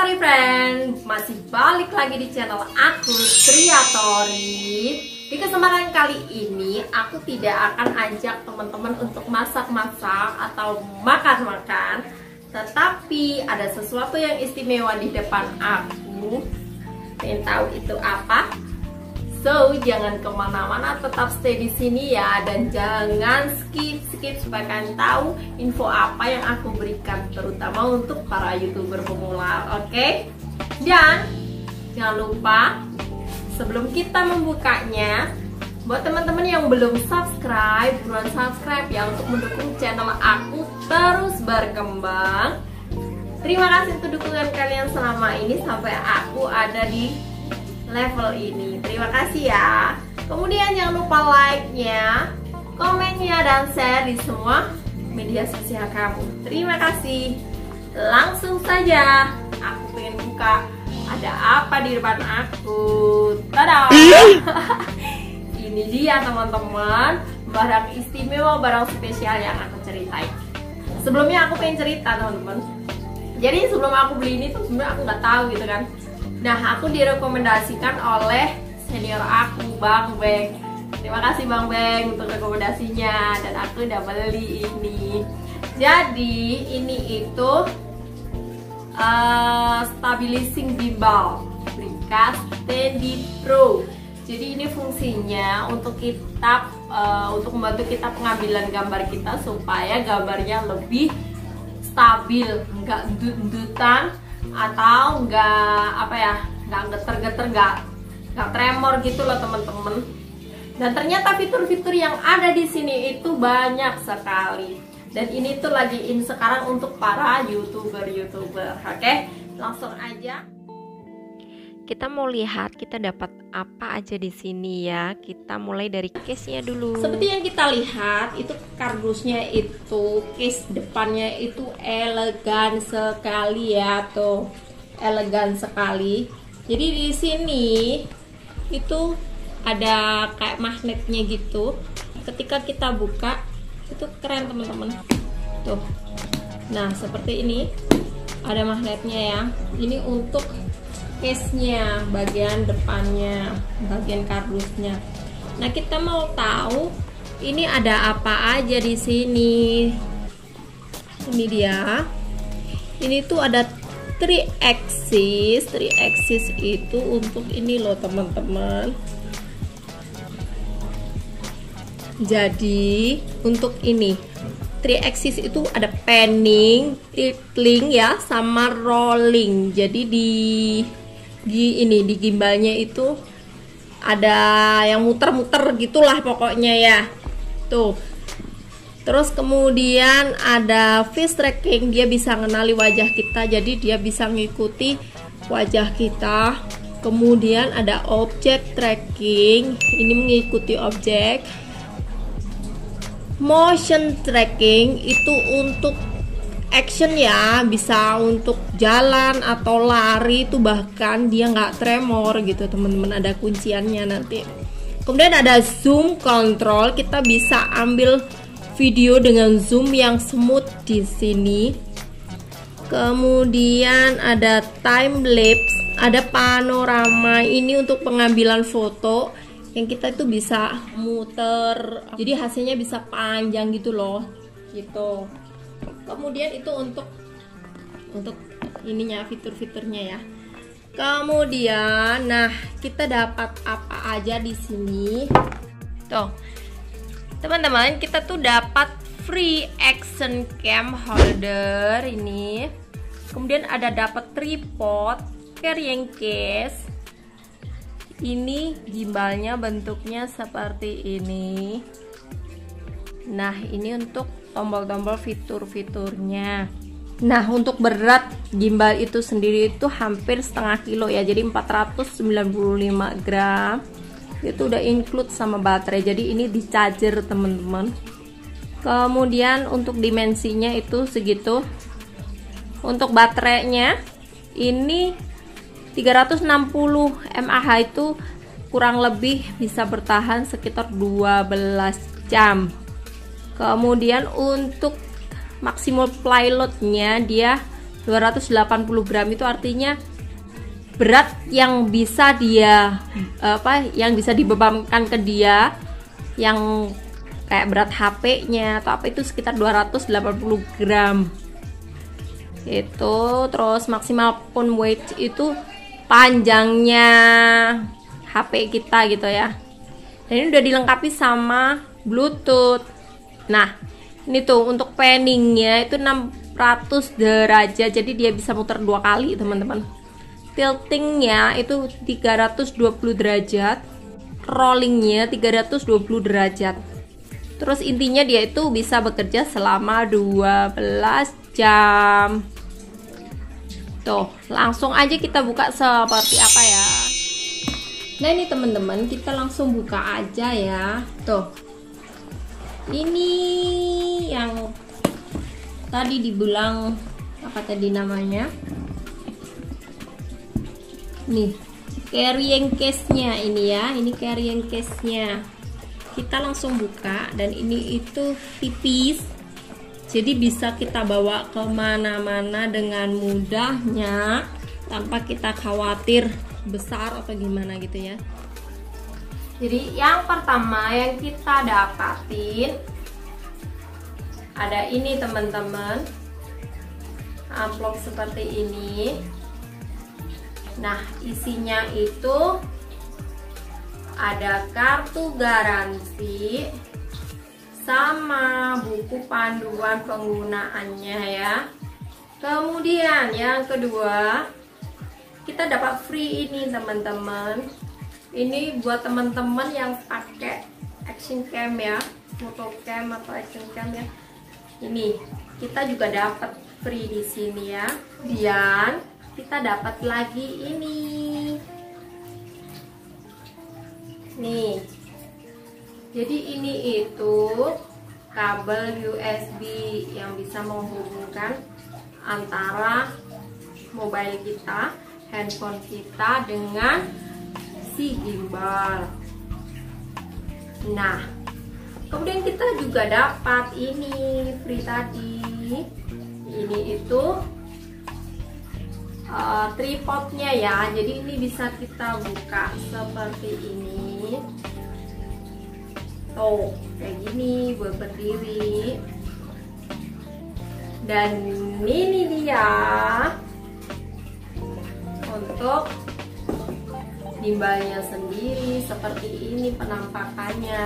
Sorry friend, masih balik lagi di channel aku, Triatori. Di kesempatan kali ini aku tidak akan ajak teman-teman untuk masak-masak atau makan-makan, tetapi ada sesuatu yang istimewa di depan aku. Pengen tahu itu apa? So, jangan kemana-mana, tetap stay di sini ya, dan jangan skip supaya kalian tahu info apa yang aku berikan, terutama untuk para YouTuber pemula, oke? Dan jangan lupa, sebelum kita membukanya, buat teman-teman yang belum subscribe, buruan subscribe ya untuk mendukung channel aku terus berkembang. Terima kasih untuk dukungan kalian selama ini sampai aku ada di level ini. Terima kasih ya. Kemudian jangan lupa like-nya, komennya, dan share di semua media sosial kamu. Terima kasih. Langsung saja, aku pengen buka. Ada apa di depan aku? Tada! Ini dia teman-teman, barang istimewa, barang spesial yang aku ceritain. Sebelumnya aku pengen cerita teman-teman. Jadi sebelum aku beli ini tuh sebenarnya aku nggak tahu gitu kan. Nah, aku direkomendasikan oleh senior aku, Bang Beng. Terima kasih Bang Beng untuk rekomendasinya, dan aku udah beli ini. Jadi ini itu stabilizing gimbal Brica Steady Pro. Jadi ini fungsinya untuk kita untuk membantu kita pengambilan gambar kita supaya gambarnya lebih stabil, nggak endut-endutan atau nggak geter-geter, nggak tremor gitu loh teman-teman. Dan ternyata fitur-fitur yang ada di sini itu banyak sekali, dan ini tuh lagi in sekarang untuk para youtuber. Oke, langsung aja kita mau lihat kita dapat apa aja di sini ya. Kita mulai dari case-nya dulu. Seperti yang kita lihat, itu kardusnya itu case depannya itu elegan sekali ya, tuh elegan sekali. Jadi di sini itu ada kayak magnetnya gitu. Ketika kita buka itu keren teman-teman. Tuh. Nah, seperti ini ada magnetnya ya. Ini untuk case-nya, bagian depannya, bagian kardusnya. Nah, kita mau tahu ini ada apa aja di sini. Ini dia. Ini tuh ada 3 axis. 3 axis itu untuk ini loh teman-teman. Jadi untuk ini 3 axis itu ada panning, tilting ya, sama rolling. Jadi di gimbalnya itu ada yang muter-muter gitulah pokoknya ya. Tuh. Terus kemudian ada face tracking, dia bisa ngenali wajah kita, jadi dia bisa ngikuti wajah kita. Kemudian ada object tracking, ini mengikuti objek. Motion tracking itu untuk action ya, bisa untuk jalan atau lari itu, bahkan dia nggak tremor gitu teman-teman, ada kunciannya nanti. Kemudian ada zoom control, kita bisa ambil video dengan zoom yang smooth di sini. Kemudian ada time lapse, ada panorama, ini untuk pengambilan foto yang kita itu bisa muter, jadi hasilnya bisa panjang gitu loh, gitu. Kemudian itu untuk ininya, fitur-fiturnya ya. Kemudian, nah kita dapat apa aja di sini? Tuh, teman-teman, kita tuh dapat free action cam holder ini. Kemudian ada dapat tripod, carrying case. Ini gimbalnya bentuknya seperti ini. Nah, ini untuk tombol-tombol fitur-fiturnya. Nah, untuk berat gimbal itu sendiri itu hampir setengah kilo ya, jadi 495 gram. Itu udah include sama baterai, jadi ini di charger teman-teman. Kemudian untuk dimensinya itu segitu. Untuk baterainya ini 360 mAh, itu kurang lebih bisa bertahan sekitar 12 jam. Kemudian untuk maksimal payloadnya dia 280 gram itu artinya berat yang bisa dia yang bisa dibebankan ke dia, yang kayak berat HP-nya atau apa, itu sekitar 280 gram itu. Terus maksimal phone weight itu panjangnya HP kita gitu ya. Dan ini udah dilengkapi sama Bluetooth. Nah, ini tuh untuk panningnya itu 600 derajat, jadi dia bisa muter 2 kali teman-teman. Tiltingnya itu 320 derajat, rollingnya 320 derajat. Terus intinya dia itu bisa bekerja selama 12 jam. Tuh, langsung aja kita buka seperti apa ya. Nah ini teman-teman, kita langsung buka aja ya. Tuh, ini yang tadi dibilang apa tadi namanya, nih carrying case-nya ini ya, ini carrying case-nya. Kita langsung buka, dan ini itu tipis, jadi bisa kita bawa kemana-mana dengan mudahnya tanpa kita khawatir besar atau gimana gitu ya. Jadi yang pertama yang kita dapatin ada ini teman-teman, amplop seperti ini. Nah, isinya itu ada kartu garansi sama buku panduan penggunaannya ya. Kemudian yang kedua, kita dapat free ini teman-teman. Ini buat teman-teman yang pakai action cam ya, photo cam atau action cam ya. Ini kita juga dapat free di sini ya. Dan kita dapat lagi ini nih, jadi ini itu kabel USB yang bisa menghubungkan antara mobile kita, handphone kita dengan si gimbal. Nah, kemudian kita juga dapat ini free tadi, ini itu tripodnya ya, jadi ini bisa kita buka seperti ini tuh, kayak gini buat berdiri. Dan ini dia untuk gimbalnya sendiri, seperti ini penampakannya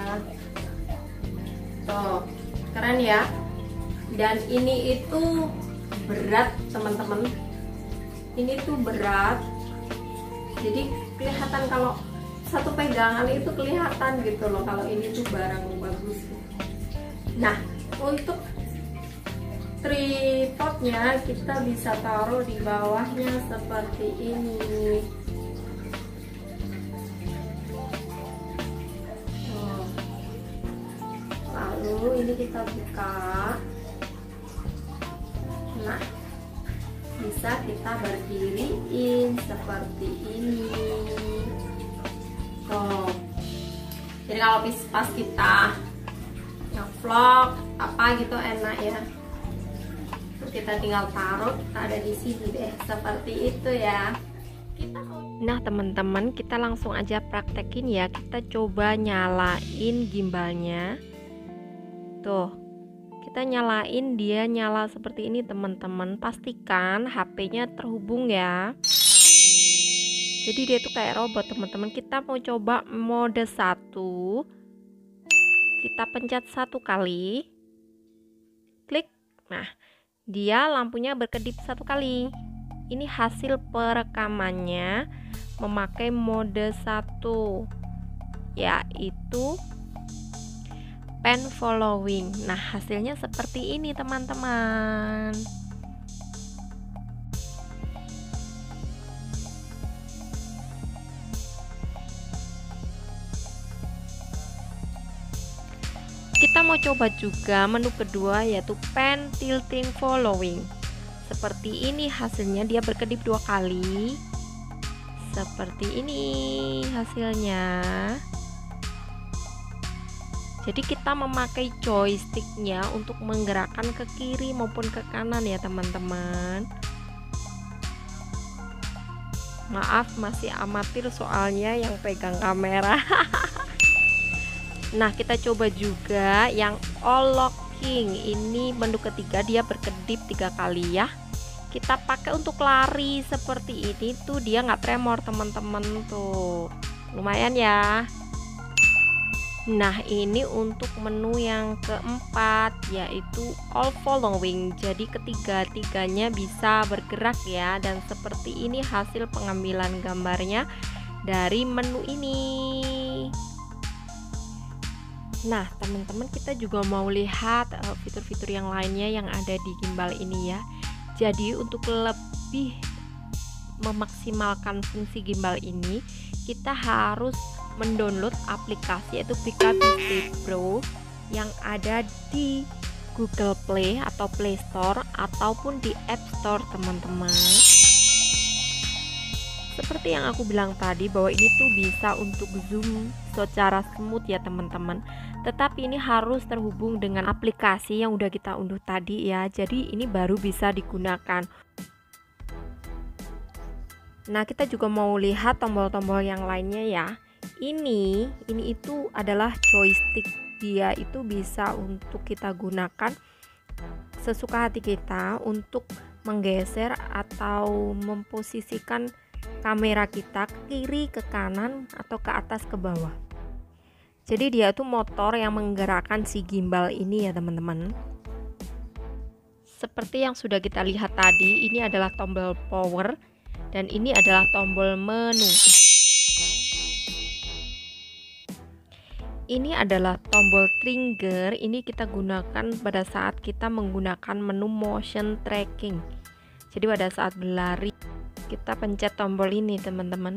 tuh, keren ya. Dan ini itu berat teman-teman, ini tuh berat, jadi kelihatan kalau satu pegangan itu kelihatan gitu loh kalau ini tuh barang bagus. Nah, untuk tripodnya kita bisa taruh di bawahnya seperti ini. Lalu ini kita buka. Nah, bisa kita berdiriin seperti ini tuh. Jadi kalau pas kita nge-vlog apa gitu enak ya, terus kita tinggal taruh, kita ada di sini deh seperti itu ya. Nah teman-teman, kita langsung aja praktekin ya. Kita coba nyalain gimbalnya tuh. Kita nyalain, dia nyala seperti ini teman-teman. Pastikan HP-nya terhubung ya. Jadi dia tuh kayak robot teman-teman. Kita mau coba mode 1. Kita pencet 1 kali. Klik. Nah, dia lampunya berkedip 1 kali. Ini hasil perekamannya memakai mode 1, yaitu pen following. Nah, hasilnya seperti ini teman-teman. Kita mau coba juga menu kedua, yaitu pen tilting following. Seperti ini hasilnya, dia berkedip 2 kali. Seperti ini hasilnya. Jadi kita memakai joysticknya untuk menggerakkan ke kiri maupun ke kanan ya teman-teman. Maaf masih amatir soalnya yang pegang kamera. Nah kita coba juga yang all locking. Ini menu ketiga, dia berkedip 3 kali ya. Kita pakai untuk lari seperti ini tuh dia nggak tremor teman-teman, tuh lumayan ya. Nah ini untuk menu yang keempat, yaitu all following. Jadi ketiga-tiganya bisa bergerak ya, dan seperti ini hasil pengambilan gambarnya dari menu ini. Nah teman-teman, kita juga mau lihat fitur-fitur yang lainnya yang ada di gimbal ini ya. Jadi untuk lebih memaksimalkan fungsi gimbal ini, kita harus mendownload aplikasi yaitu Pika Beast Pro yang ada di Google Play atau Play Store ataupun di App Store teman-teman. Seperti yang aku bilang tadi bahwa ini tuh bisa untuk zoom secara smooth ya teman-teman. Tetapi ini harus terhubung dengan aplikasi yang udah kita unduh tadi ya. Jadi ini baru bisa digunakan. Nah kita juga mau lihat tombol-tombol yang lainnya ya. Ini itu adalah joystick, dia itu bisa untuk kita gunakan sesuka hati kita untuk menggeser atau memposisikan kamera kita ke kiri, ke kanan, atau ke atas, ke bawah. Jadi dia tuh motor yang menggerakkan si gimbal ini ya teman-teman. Seperti yang sudah kita lihat tadi, ini adalah tombol power dan ini adalah tombol menu. Ini adalah tombol trigger, ini kita gunakan pada saat kita menggunakan menu motion tracking. Jadi pada saat berlari kita pencet tombol ini teman-teman.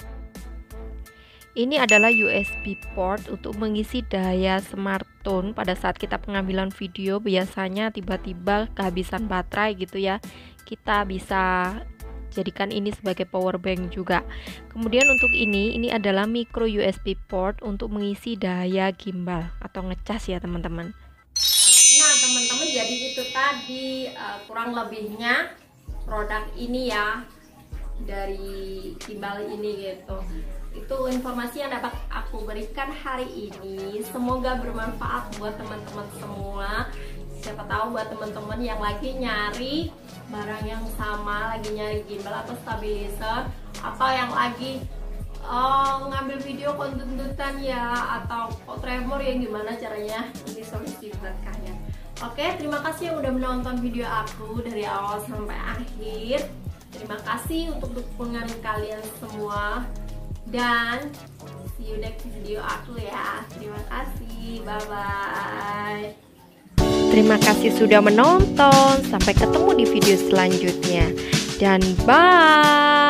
Ini adalah USB port untuk mengisi daya smartphone pada saat kita pengambilan video. Biasanya tiba-tiba kehabisan baterai gitu ya, kita bisa jadikan ini sebagai power bank juga. Kemudian untuk ini adalah micro USB port untuk mengisi daya gimbal atau ngecas ya teman-teman. Nah teman-teman, jadi itu tadi kurang lebihnya produk ini ya, dari gimbal ini gitu. Itu informasi yang dapat aku berikan hari ini. Semoga bermanfaat buat teman-teman semua. Siapa tahu buat teman-teman yang lagi nyari barang yang sama, lagi nyari gimbal atau stabilizer, atau yang lagi ngambil video konten-konten ya, atau kok tremor ya, gimana caranya, ini solusi buat kalian. Oke, terima kasih yang udah menonton video aku dari awal sampai akhir. Terima kasih untuk dukungan kalian semua, dan see you next video aku ya. Terima kasih, bye bye. Terima kasih sudah menonton. Sampai ketemu di video selanjutnya. Dan bye.